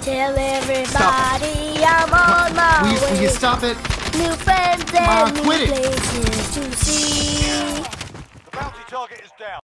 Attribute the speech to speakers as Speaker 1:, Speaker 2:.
Speaker 1: Tell everybody I'm on my way.
Speaker 2: Will you stop it?
Speaker 1: New friends and new
Speaker 2: quit it.
Speaker 1: places to see.
Speaker 3: The bounty target is down.